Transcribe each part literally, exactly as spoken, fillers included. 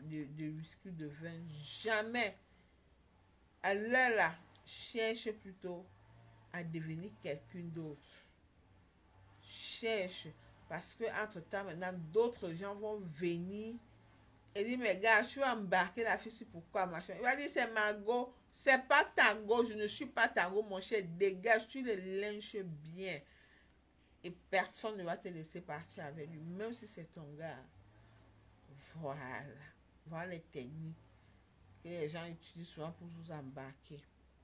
de, de whisky, de vin. Jamais. Alors là, cherche plutôt à devenir quelqu'un d'autre. Cherche. Parce que entre temps, maintenant, d'autres gens vont venir et dire, mais gars, tu vas embarquer la fille, c'est pourquoi, machin. Il va dire, c'est ma go. C'est pas ta go, je ne suis pas ta go, mon cher. Dégage, tu le lynches bien. Et personne ne va te laisser partir avec lui, même si c'est ton gars. Voilà. Voilà les techniques que les gens utilisent souvent pour vous embarquer.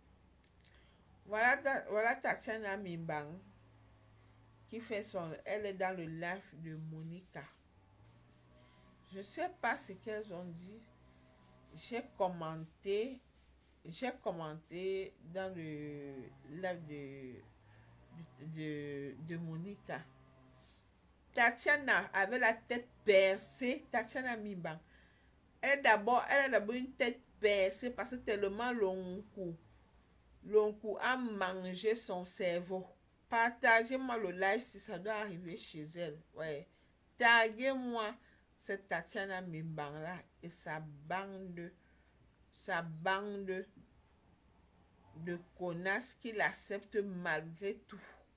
Voilà, voilà Tatiana Mimbang qui fait son... Elle est dans le live de Monica. Je ne sais pas ce qu'elles ont dit. J'ai commenté... J'ai commenté dans le live de, de, de Monica. Tatiana avait la tête percée. Tatiana Mimbang. Elle, d'abord, elle a d'abord une tête percée parce que tellement Lonkou. Lonkou a mangé son cerveau. Partagez-moi le live si ça doit arriver chez elle. Ouais. Taguez-moi cette Tatiana Mimbang là et sa bande, sa bande de connasses qui l'acceptent malgré tout.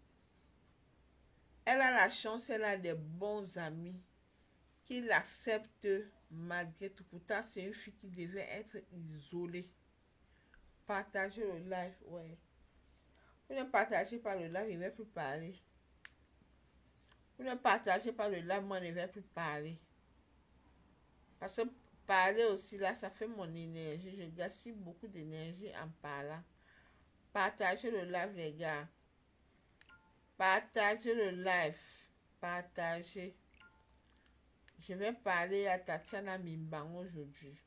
Elle a la chance, elle a des bons amis qui l'acceptent malgré tout. Pourtant, c'est une fille qui devait être isolée. Partagez le live, ouais. Vous ne partagez pas le live, il ne va plus parler. Vous ne partagez pas le live, moi, je ne vais plus parler. Parce que parler aussi, là, ça fait mon énergie. Je gaspille beaucoup d'énergie en parlant. Partagez le live, les gars. Partagez le live. Partagez. Je vais parler à Tatiana Mimbang aujourd'hui.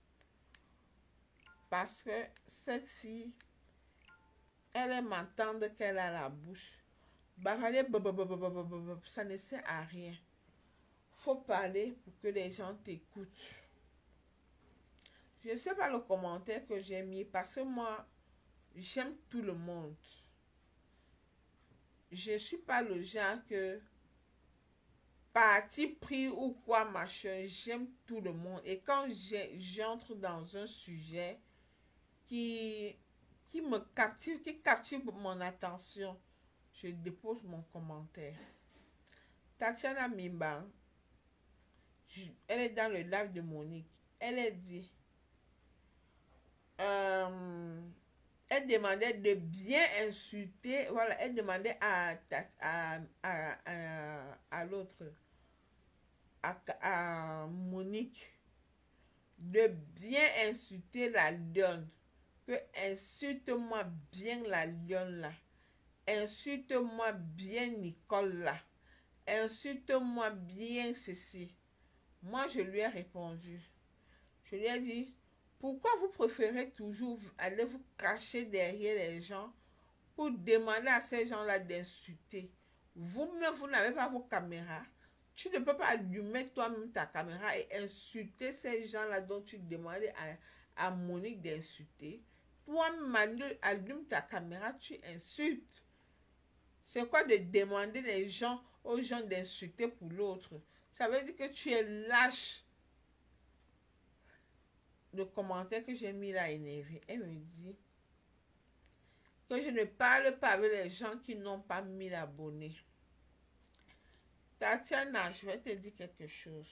Parce que cette fille, elle aime entendre qu'elle a la bouche. Ça ne sert à rien. Faut parler pour que les gens t'écoutent. Je ne sais pas le commentaire que j'ai mis parce que moi, j'aime tout le monde. Je ne suis pas le genre que parti pris ou quoi machin, j'aime tout le monde. Et quand j'entre dans un sujet qui, qui me captive, qui captive mon attention, je dépose mon commentaire. Tatiana Mimbang, elle est dans le live de Monique. Elle a dit, euh, elle demandait de bien insulter, voilà, elle demandait à, à, à, à, à l'autre, à, à Monique, de bien insulter la lionne. Que insulte-moi bien la lionne là. Insulte-moi bien Nicole là. Insulte-moi bien ceci. Moi, je lui ai répondu. Je lui ai dit, pourquoi vous préférez toujours aller vous cacher derrière les gens pour demander à ces gens-là d'insulter? Vous-même, vous n'avez pas vos caméras. Tu ne peux pas allumer toi-même ta caméra et insulter ces gens-là dont tu demandais à, à Monique d'insulter. Toi-même, allume ta caméra, tu insultes. C'est quoi de demander les gens, aux gens d'insulter pour l'autre? Ça veut dire que tu es lâche. Le commentaire que j'ai mis là énervé, elle me dit que je ne parle pas avec les gens qui n'ont pas mille abonnés. Tatiana, je vais te dire quelque chose.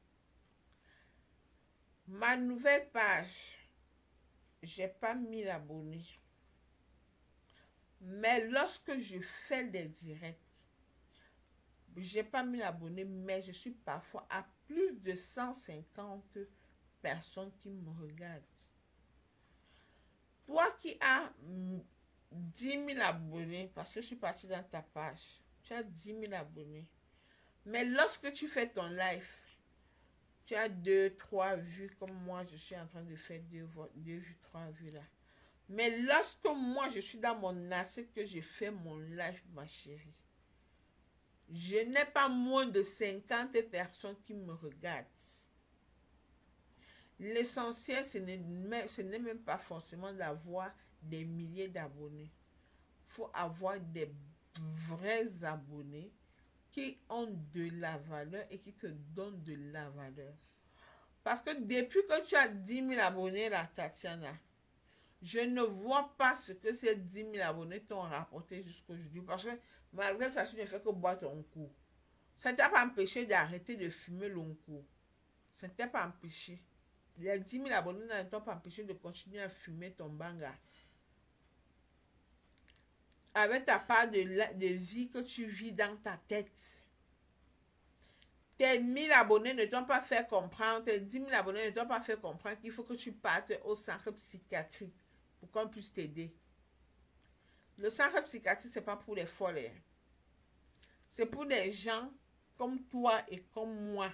Ma nouvelle page, j'ai pas mille abonnés. Mais lorsque je fais des directs, j'ai pas mille abonnés, mais je suis parfois à plus de cent cinquante personnes qui me regardent. Toi qui as dix mille abonnés, parce que je suis partie dans ta page, tu as dix mille abonnés. Mais lorsque tu fais ton live, tu as deux, trois vues, comme moi, je suis en train de faire deux, deux vues, trois vues là. Mais lorsque moi, je suis dans mon assiette, que je fais mon live, ma chérie, je n'ai pas moins de cinquante personnes qui me regardent. L'essentiel, ce n'est même pas forcément d'avoir des milliers d'abonnés. Il faut avoir des vrais abonnés qui ont de la valeur et qui te donnent de la valeur. Parce que depuis que tu as dix mille abonnés là, Tatiana, je ne vois pas ce que ces dix mille abonnés t'ont rapporté jusqu'aujourd'hui. Parce que malgré ça, tu ne fais que boire ton coup. Ça ne t'a pas empêché d'arrêter de fumer long cours. Ça ne t'a pas empêché. Les dix mille abonnés ne t'ont pas empêché de continuer à fumer ton banga. Avec ta part de, de vie que tu vis dans ta tête. Tes mille abonnés ne t'ont pas fait comprendre, tes dix mille abonnés ne t'ont pas fait comprendre qu'il faut que tu partes au centre psychiatrique pour qu'on puisse t'aider. Le centre psychiatrique, ce n'est pas pour les folles. C'est pour des gens comme toi et comme moi.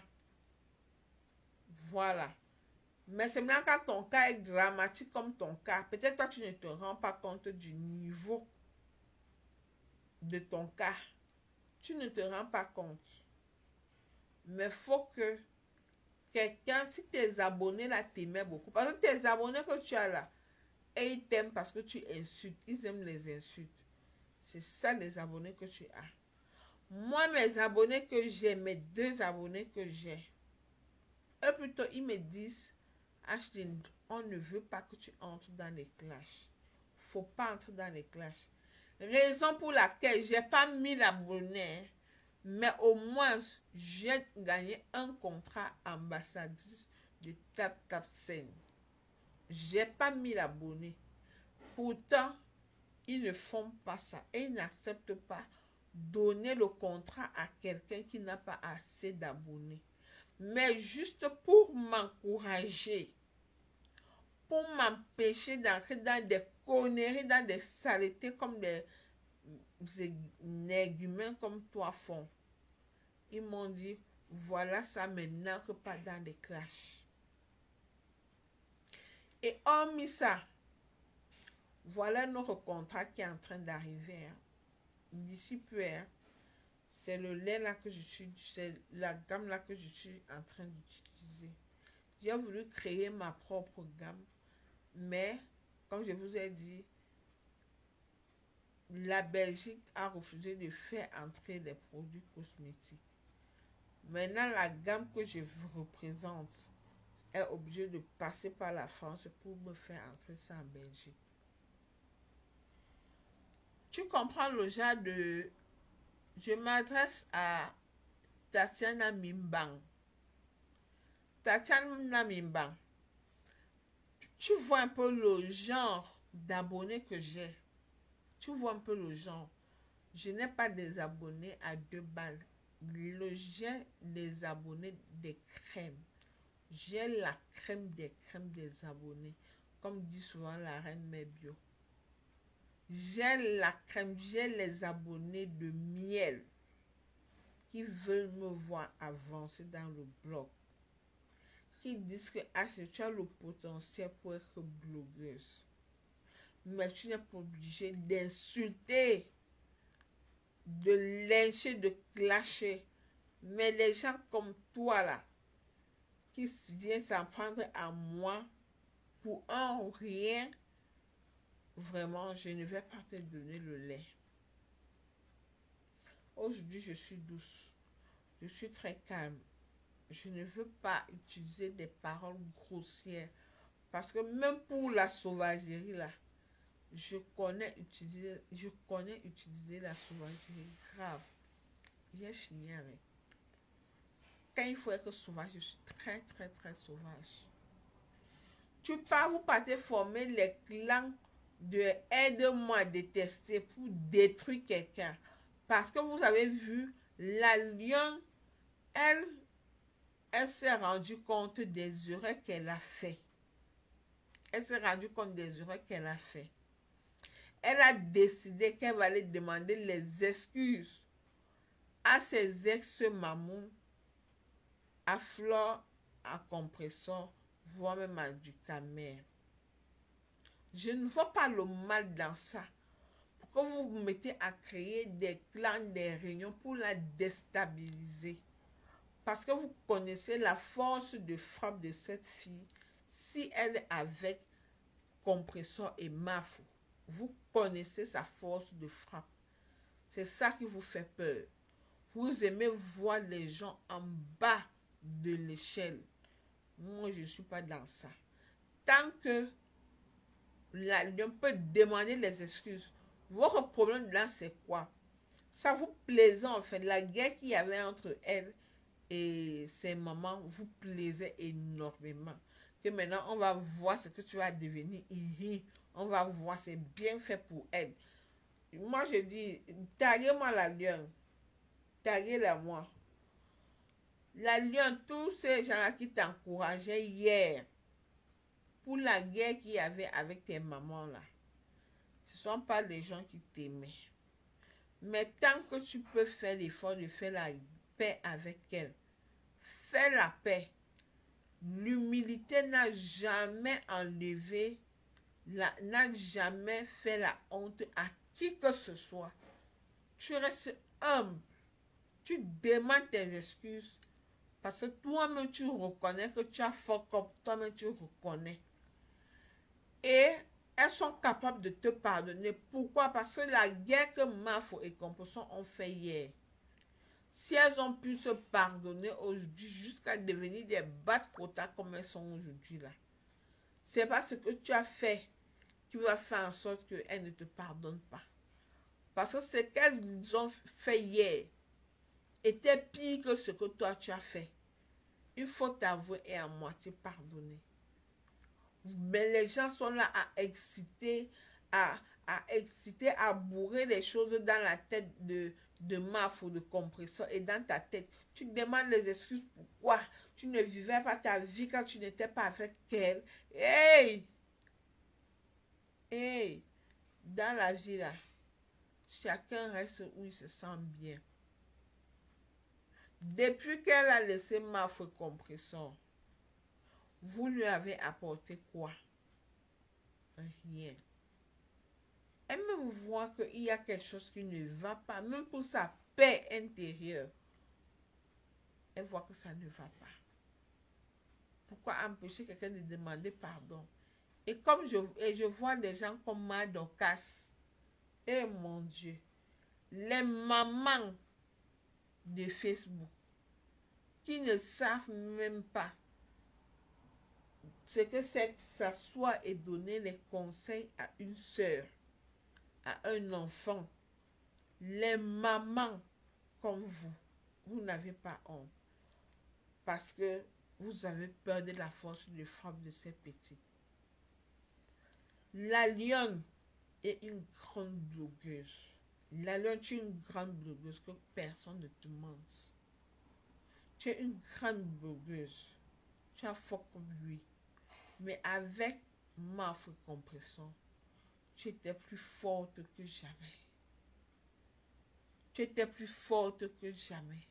Voilà. Mais c'est maintenant quand ton cas est dramatique comme ton cas, peut-être toi tu ne te rends pas compte du niveau de ton cas. Tu ne te rends pas compte. Mais il faut que quelqu'un, si tes abonnés là t'aimaient beaucoup, parce que tes abonnés que tu as là, et ils t'aiment parce que tu insultes, ils aiment les insultes. C'est ça les abonnés que tu as. Moi, mes abonnés que j'ai, mes deux abonnés que j'ai, eux plutôt, ils me disent, Ashley, on ne veut pas que tu entres dans les clashs. Faut pas entrer dans les clashs. Raison pour laquelle j'ai pas mille abonnés, mais au moins j'ai gagné un contrat ambassadrice de Tap Tap Scène. J'ai pas mille abonnés. Pourtant, ils ne font pas ça et ils n'acceptent pas donner le contrat à quelqu'un qui n'a pas assez d'abonnés. Mais juste pour m'encourager, pour m'empêcher d'entrer dans des conneries, dans des saletés comme des, des néguments comme toi font. Ils m'ont dit, voilà ça, mais n'entre pas dans des clashs. Et hormis ça, voilà notre contrat qui est en train d'arriver. Hein. D'ici peu, hein, c'est le lait là que je suis, c'est la gamme là que je suis en train d'utiliser. J'ai voulu créer ma propre gamme, mais comme je vous ai dit, la Belgique a refusé de faire entrer les produits cosmétiques. Maintenant, la gamme que je vous représente est obligée de passer par la France pour me faire entrer ça en Belgique. Tu comprends le genre de... Je m'adresse à Tatiana Mimbang. Tatiana Mimbang, tu vois un peu le genre d'abonnés que j'ai. Tu vois un peu le genre. Je n'ai pas des abonnés à deux balles. J'ai des abonnés des crèmes. J'ai la crème des crèmes des abonnés. Comme dit souvent la reine Mébio. J'ai la crème, j'ai les abonnés de miel qui veulent me voir avancer dans le blog. Qui disent que ah, tu as le potentiel pour être blogueuse. Mais tu n'es pas obligé d'insulter, de lyncher, de clasher. Mais les gens comme toi là, qui viennent s'en prendre à moi pour un rien, vraiment, je ne vais pas te donner le lait. Aujourd'hui, je suis douce. Je suis très calme. Je ne veux pas utiliser des paroles grossières. Parce que même pour la sauvagerie là, je connais utiliser, je connais utiliser la sauvagerie grave. J'ai fini avec. Quand il faut être sauvage, je suis très très très sauvage. Tu pars, vous partez former les clans de aide-moi à détester pour détruire quelqu'un. Parce que vous avez vu, la lionne, elle, elle s'est rendue compte des erreurs qu'elle a fait. Elle s'est rendue compte des erreurs qu'elle a fait. Elle a décidé qu'elle va aller demander les excuses à ses ex-mamans, à Flore, à Compressor, voire même à Ducamer. Je ne vois pas le mal dans ça. Pourquoi vous vous mettez à créer des clans, des réunions pour la déstabiliser? Parce que vous connaissez la force de frappe de cette fille. Si elle est avec Compressor et Mafou, vous connaissez sa force de frappe. C'est ça qui vous fait peur. Vous aimez voir les gens en bas de l'échelle. Moi, je ne suis pas dans ça. Tant que la lion peut demander les excuses, votre problème là, c'est quoi? Ça vous plaisait en fait. La guerre qu'il y avait entre elle et ses mamans vous plaisait énormément. Que maintenant, on va voir ce que tu vas devenir. Hihi. On va voir, c'est bien fait pour elle. Moi, je dis, taguez-moi la lionne. Taguez-la moi. La lionne, tous ces gens-là qui t'encourageaient hier pour la guerre qu'il y avait avec tes mamans là, ce ne sont pas des gens qui t'aimaient. Mais tant que tu peux faire l'effort de faire la paix avec elle, fais la paix. L'humilité n'a jamais enlevé, n'a jamais fait la honte à qui que ce soit. Tu restes humble. Tu demandes tes excuses parce que toi-même tu reconnais que tu as fuck up, toi-même tu reconnais. Et elles sont capables de te pardonner. Pourquoi? Parce que la guerre que Mafo et Composson ont fait hier, si elles ont pu se pardonner aujourd'hui jusqu'à devenir des bad quotas comme elles sont aujourd'hui là, c'est pas ce que tu as fait qui va faire en sorte qu'elles ne te pardonnent pas. Parce que ce qu'elles ont fait hier était pire que ce que toi tu as fait. Il faut t'avouer et à moitié pardonner. Mais les gens sont là à exciter, à, à exciter, à bourrer les choses dans la tête de, de Maf ou de compresseur et dans ta tête. Tu te demandes les excuses pourquoi tu ne vivais pas ta vie quand tu n'étais pas avec elle. Hey! Hey! Dans la vie là, chacun reste où il se sent bien. Depuis qu'elle a laissé Maf et compresseur, vous lui avez apporté quoi? Rien. Elle même voit qu'il y a quelque chose qui ne va pas, même pour sa paix intérieure. Elle voit que ça ne va pas. Pourquoi empêcher quelqu'un de demander pardon? Et comme je, et je vois des gens comme Madokas, et mon Dieu, les mamans de Facebook, qui ne savent même pas ce que c'est que s'asseoir et donner les conseils à une sœur, à un enfant. Les mamans comme vous, vous n'avez pas honte parce que vous avez peur de la force de frappe de ces petits. La lionne est une grande blogueuse. La lionne, tu es une grande blogueuse que personne ne te mente. Tu es une grande blogueuse. Tu as fort comme lui. Mais avec ma compression, tu étais plus forte que jamais. Tu étais plus forte que jamais.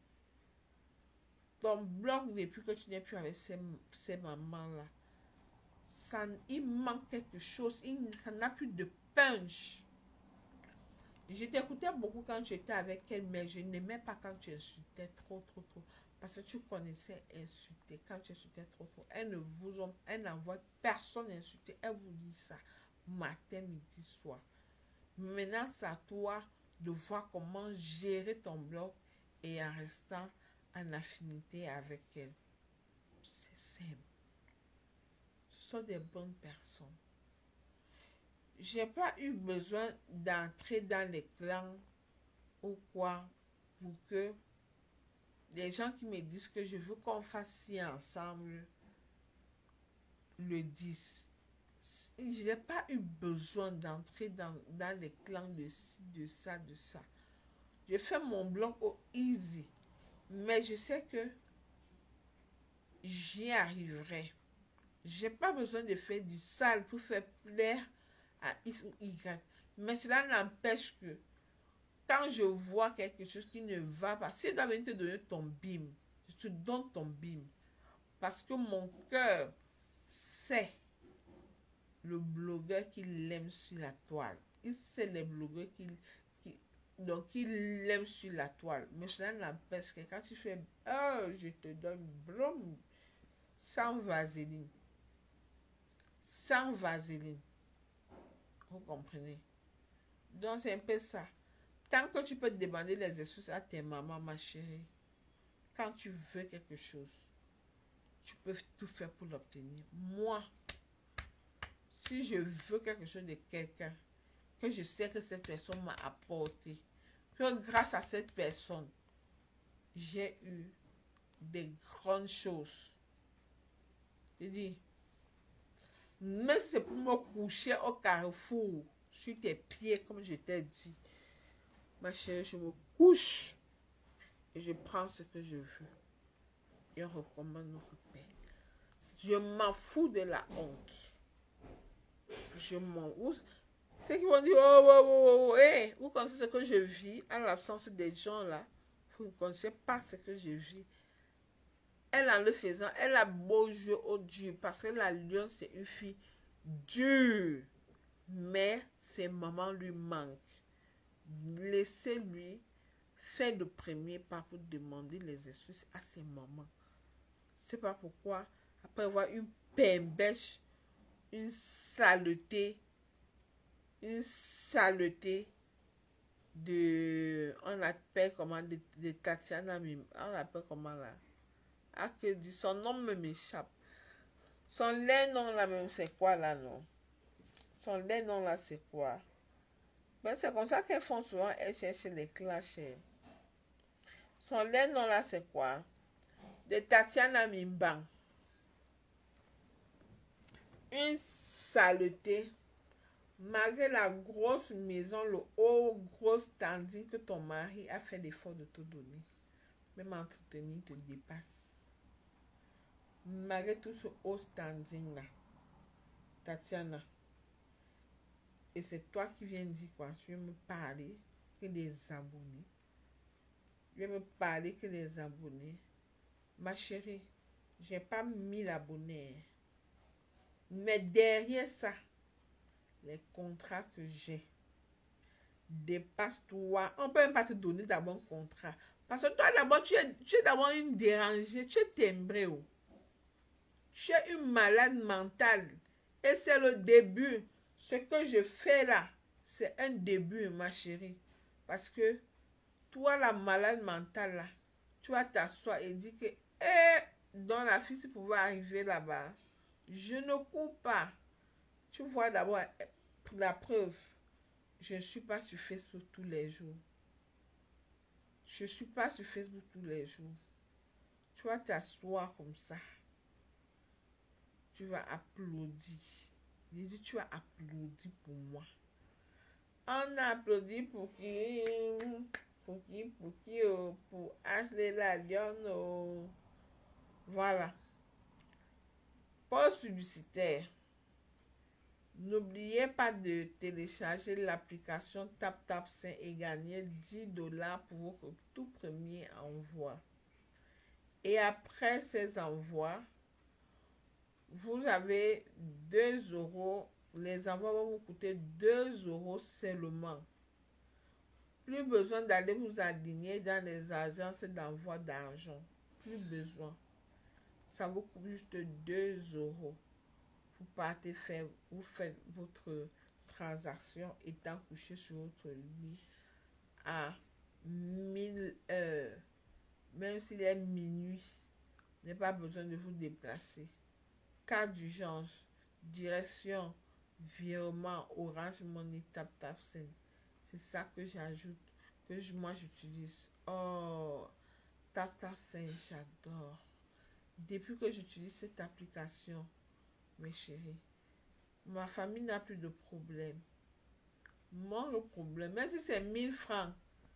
Ton blog, depuis que tu n'es plus avec ces, ces mamans-là, ça, il manque quelque chose. Il, ça n'a plus de punch. Je t'écoutais beaucoup quand j'étais avec elle, mais je n'aimais pas quand tu insultais trop, trop, trop. Parce que tu connaissais insulter. Quand tu insultais trop, trop, elle ne vous ont, elle n'envoie personne insulter. Elle vous dit ça matin, midi, soir. Maintenant, c'est à toi de voir comment gérer ton blog et en restant en affinité avec elle. C'est simple. Ce sont des bonnes personnes. J'ai pas eu besoin d'entrer dans les clans ou quoi pour que les gens qui me disent que je veux qu'on fasse ci ensemble le disent. Je n'ai pas eu besoin d'entrer dans, dans les clans de ci, de ça, de ça. Je fais mon blog au easy. Mais je sais que j'y arriverai. J'ai pas besoin de faire du sale pour faire plaire à X ou Y. Mais cela n'empêche que quand je vois quelque chose qui ne va pas, si je dois venir te donner ton bim, je te donne ton bim. Parce que mon cœur sait le blogueur qui l'aime sur la toile. Il sait les blogueurs qui, qui donc il l'aime sur la toile. Mais cela n'empêche que quand tu fais oh, je te donne blum sans vaseline. Sans vaseline. Vous comprenez? Donc c'est un peu ça. Tant que tu peux demander les excuses à tes mamans, ma chérie, quand tu veux quelque chose, tu peux tout faire pour l'obtenir. Moi, si je veux quelque chose de quelqu'un, que je sais que cette personne m'a apporté, que grâce à cette personne, j'ai eu des grandes choses. Je dis, même si c'est pour me coucher au carrefour, sur tes pieds, comme je t'ai dit, ma chérie, je me couche et je prends ce que je veux. Et on recommande notre paix. Je m'en fous de la honte. Je m'en fous. Ceux qui vont dire, oh, oh, oh, oh, hey, vous connaissez ce que je vis, à l'absence des gens là, vous ne connaissez pas ce que je vis. Elle, en le faisant, elle a beau jeu au dur, parce que la lionne, c'est une fille dure. Mais ses mamans lui manquent. Laissez-lui faire le premier pas pour demander les excuses à ses mamans. C'est pas pourquoi, après avoir une pembèche, une saleté, une saleté de, on appelle comment, de, de Tatiana, on appelle comment là, ah que dit, son nom me m'échappe. Son lait nom là même, c'est quoi là non? Son lait nom là c'est quoi? Ben, c'est comme ça qu'elles font souvent, elles cherchent les clashs. Son lait nom là c'est quoi? De Tatiana Mimbang. Une saleté. Malgré la grosse maison, le haut gros standing que ton mari a fait l'effort de te donner. Même entretenir te dépasse. Malgré tout ce haut standing là. Tatiana. Et c'est toi qui viens dire quoi? Tu viens me parler que des abonnés. Tu viens me parler que des abonnés. Ma chérie, j'ai pas mille abonnés. Mais derrière ça, les contrats que j'ai dépassent toi. On peut même pas te donner d'abord un contrat. Parce que toi d'abord, tu es, tu es d'abord une dérangée, tu es timbrée. Oh. Tu es une malade mentale. Et c'est le début. Ce que je fais là, c'est un début, ma chérie. Parce que toi, la malade mentale là, tu vas t'asseoir et dire que, eh, dans la fille, si pouvait arriver là-bas, je ne cours pas. Tu vois d'abord, pour la preuve, je ne suis pas sur Facebook tous les jours. Je ne suis pas sur Facebook tous les jours. Tu vas t'asseoir comme ça. Tu vas applaudir. J'ai dit, tu vas applaudir pour moi. On applaudit pour qui? Pour qui? Pour qui? Oh, pour Ashley la lionne. Oh. Voilà. Pause publicitaire. N'oubliez pas de télécharger l'application TapTapSend et gagner dix dollars pour votre tout premier envoi. Et après ces envois, vous avez deux euros. Les envois vont vous coûter deux euros seulement. Plus besoin d'aller vous aligner dans les agences d'envoi d'argent. Plus besoin. Ça vous coûte juste deux euros. Vous partez faire, vous faites votre transaction étant couché sur votre lit à mille heures. Même s'il est minuit, vous n'avez pas besoin de vous déplacer. Cas d'urgence, direction, virement, Orange Money, TapTapSend. C'est ça que j'ajoute, que je, moi j'utilise. Oh, TapTapSend, j'adore. Depuis que j'utilise cette application, mes chéris, ma famille n'a plus de problème. Moi, le problème, même si c'est mille francs,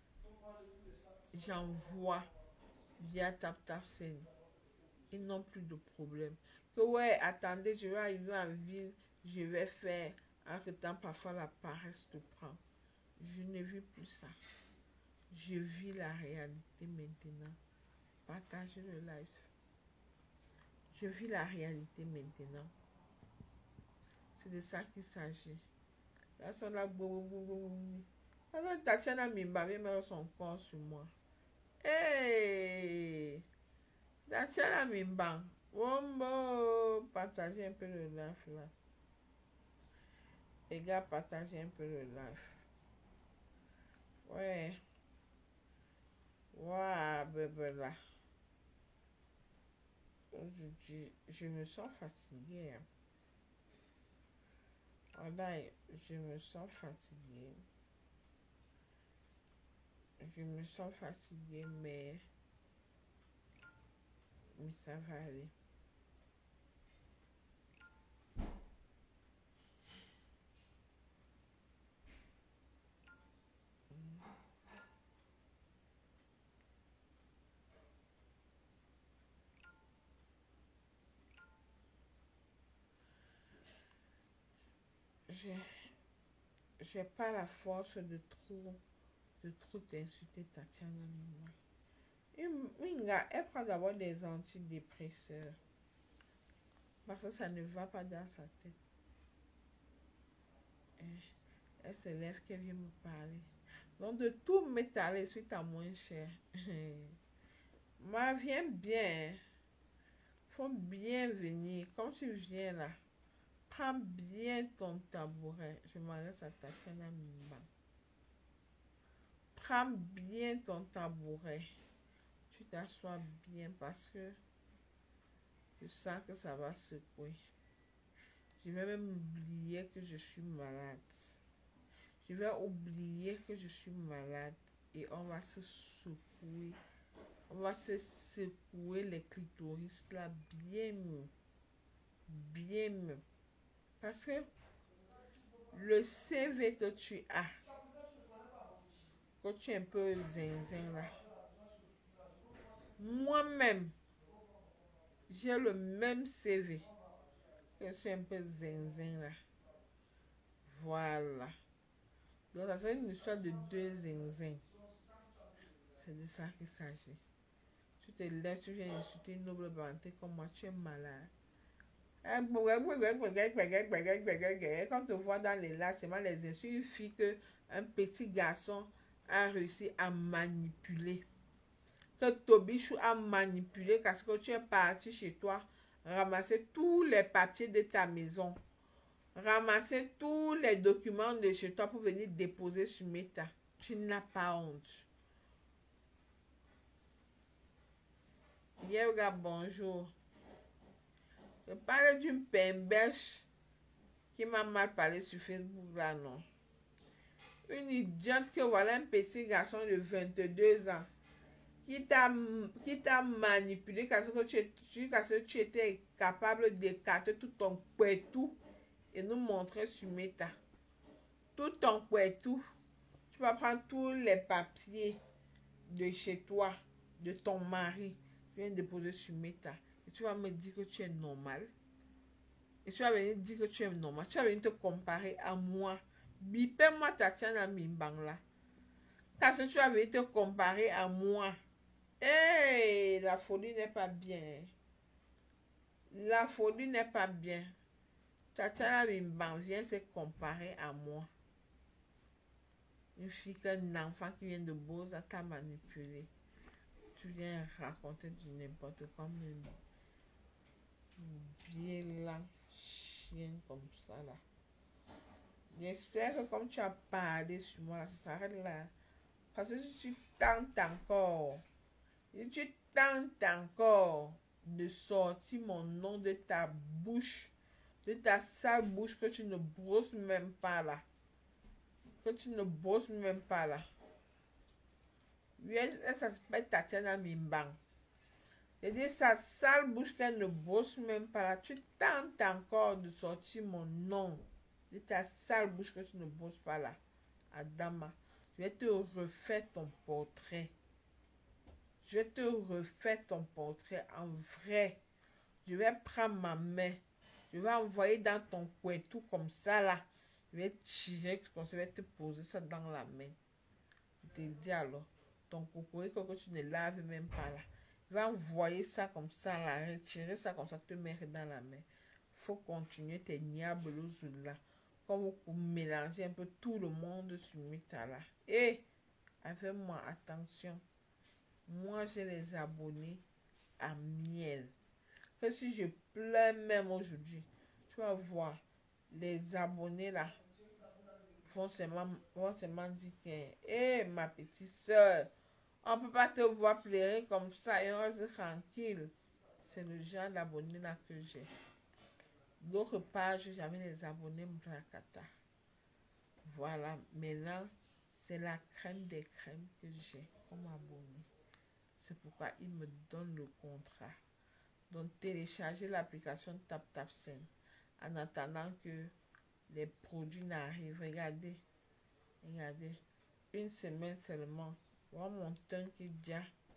j'envoie via TapTapSend. Ils n'ont plus de problème. Que ouais, attendez, je vais arriver en ville, je vais faire. En temps, parfois la paresse te prend. Je ne vis plus ça. Je vis la réalité maintenant. Partagez le live. Je vis la réalité maintenant. C'est de ça qu'il s'agit. Là, son là, alors, Tatiana Mimba vient mettre son corps sur moi. Hey! Tatiana Mimba. Wombo! Partagez un peu le live là. Les gars, partagez un peu le live. Ouais. Ouais, bébé là. Aujourd'hui, je me sens fatiguée. Hein. Voilà, je me sens fatiguée. Je me sens fatiguée, mais, mais ça va aller. J'ai, j'ai pas la force de trop, de trop t'insulter, Tatiana Mima. Et Minga, elle prend d'abord des antidépresseurs. Parce que ça ne va pas dans sa tête. Elle, elle se lève qu'elle vient me parler. Donc de tout m'étaler suite à moins cher. Moi, viens bien. Faut bien venir. Comme tu viens là, prends bien ton tabouret. Je m'adresse à Tatiana Mimba. Prends bien ton tabouret. Tu t'assois bien parce que je sens que ça va secouer. Je vais même oublier que je suis malade. Je vais oublier que je suis malade et on va se secouer. On va se secouer les clitoris là bien mieux. Bien mieux. Parce que le C V que tu as, que tu es un peu zinzin là, moi-même, j'ai le même C V que je suis un peu zinzin là. Voilà. Donc, ça c'est une histoire de deux zinzins. C'est de ça qu'il s'agit. Tu te lèves, tu viens insulter une noble banté comme moi, tu es malade. Quand on te voit dans les lacs, c'est mal les insultes. Une fille que un petit garçon a réussi à manipuler. Que Tobichou a manipulé parce que tu es parti chez toi, ramasser tous les papiers de ta maison, ramasser tous les documents de chez toi pour venir déposer sur Meta. Tu n'as pas honte. Yoga, bonjour. Je parle d'une pembèche qui m'a mal parlé sur Facebook là, non. Une idiote que voilà un petit garçon de vingt-deux ans qui t'a qui t'a manipulé parce que tu, parce que tu étais capable d'écarter tout ton tout et nous montrer sur Meta. Tout ton tout. Tu vas prendre tous les papiers de chez toi, de ton mari, tu viens déposer sur Meta. Et tu vas me dire que tu es normal. Et tu vas venir dire que tu es normal. Tu vas venir te comparer à moi. Bipez-moi Tatiana Mimbang là. Parce que tu vas venir te comparer à moi. Hey, la folie n'est pas bien. La folie n'est pas bien. Tatiana Mimbang vient se comparer à moi. Une fille qu'un enfant qui vient de Boza t'a manipulé. Tu viens raconter du n'importe quoi, même bien là, chien comme ça là. J'espère que comme tu as parlé sur moi, ça s'arrête là. Parce que si tu tentes encore, si tu tentes encore de sortir mon nom de ta bouche, de ta sale bouche que tu ne brosses même pas là, que tu ne brosses même pas là. Oui, elle, elle s'appelle Tatiana Mimbang. J'ai dit sa sale bouche qu'elle ne brosse même pas là. Tu tentes encore de sortir mon nom de ta sale bouche que tu ne brosses pas là. Adama, je vais te refaire ton portrait. Je te refais ton portrait en vrai. Je vais prendre ma main. Je vais envoyer dans ton tout comme ça là. Je vais tirer comme ça. Je vais te poser ça dans la main. Je te dis alors. Ton cocorico que tu ne laves même pas là. Je vais envoyer ça comme ça là. Retirer ça comme ça. Te mettre dans la main. Faut continuer tes niables là. Comme vous mélangez un peu tout le monde sur Meta là. Et avec moi, attention. Moi, j'ai les abonnés à miel. Que si je pleure même aujourd'hui, tu vas voir, les abonnés là vont seulement, vont seulement dire que, hé, hey, ma petite soeur, on ne peut pas te voir pleurer comme ça et on reste tranquille. c'est le genre d'abonnés là que j'ai. D'autres pages, j'avais les abonnés Mbrakata. Voilà, maintenant, c'est la crème des crèmes que j'ai comme abonné. C'est pourquoi ils me donnent le contrat. Donc, téléchargez l'application TapTapSend en attendant que les produits n'arrivent. Regardez, regardez, une semaine seulement. Voilà mon teint qui dit,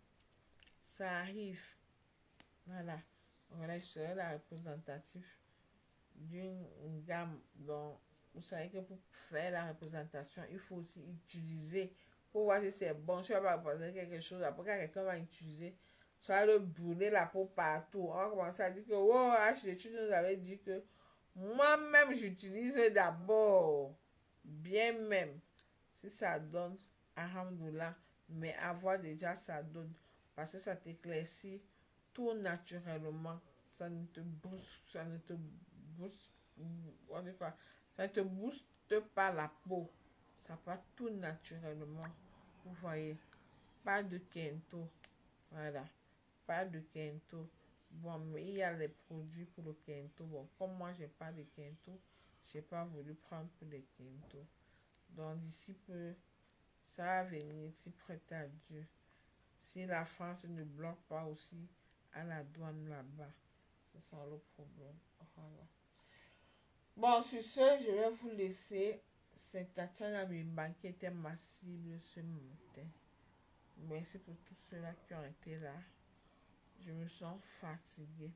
ça arrive. Voilà, voilà, je serai la représentative d'une gamme. Donc, vous savez que pour faire la représentation, il faut aussi utiliser pour voir si c'est bon. Si on va représenter quelque chose, après quand quelqu'un va utiliser, ça va le brûler la peau partout. On va commencer à dire que, oh, H D, tu nous avais dit que moi-même, j'utilise d'abord, bien même, si ça donne, alhamdoulilah, mais avoir déjà ça donne, parce que ça t'éclaircit tout naturellement, ça ne te booste, ça ne te booste, on dit quoi, ça ne te booste pas la peau, ça part tout naturellement, vous voyez, pas de kento, voilà, pas de kento. Bon, mais il y a les produits pour le kento. Bon, comme moi, j'ai pas de kento, j'ai pas voulu prendre pour les kento. Donc, d'ici peu, ça va venir, si prêt à Dieu. Si la France ne bloque pas aussi à la douane là-bas, c'est ça le problème. Voilà. Bon, sur ce, je vais vous laisser. Cette Tatiana Mimba qui était ma cible ce matin. Merci pour tous ceux-là qui ont été là. Je me sens fatiguée.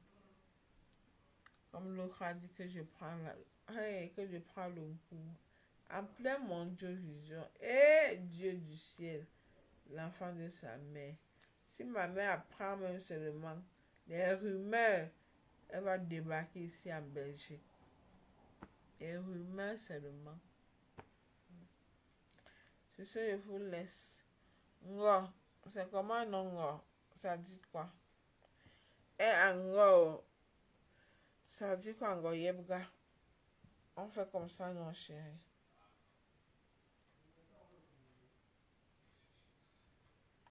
Comme l'autre a dit que je prends la, hey, que je prends le cours. En plein Mondiovision. Et Dieu du ciel, l'enfant de sa mère. Si ma mère apprend même seulement les rumeurs, elle va débarquer ici en Belgique. Les rumeurs seulement. C'est ce que je vous laisse. Ngo, c'est comment non ngo? Ça dit quoi? Et en ngo, ça dit quoi ngo yebga? On fait comme ça, non, chérie.